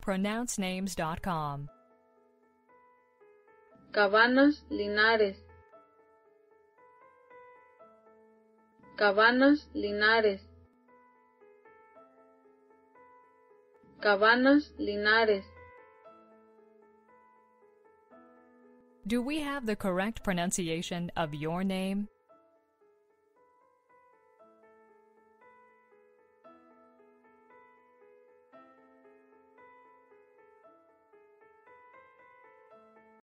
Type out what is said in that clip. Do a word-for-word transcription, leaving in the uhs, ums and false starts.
pronounce names dot com. Cabanas Linares. Cabanas Linares. Cabanas Linares. Do we have the correct pronunciation of your name?